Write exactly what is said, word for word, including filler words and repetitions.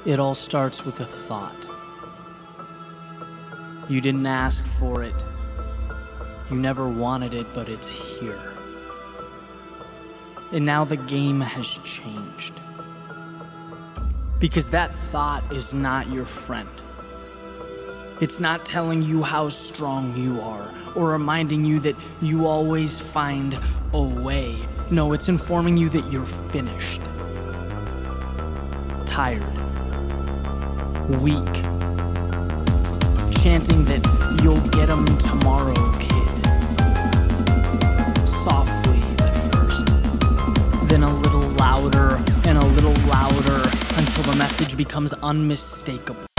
It all starts with a thought. You didn't ask for it. You never wanted it, but it's here. And now the game has changed. Because that thought is not your friend. It's not telling you how strong you are, or reminding you that you always find a way. No, it's informing you that you're finished. Tired. Weak. Chanting that you'll get 'em tomorrow, kid. Softly at first, then a little louder and a little louder until the message becomes unmistakable.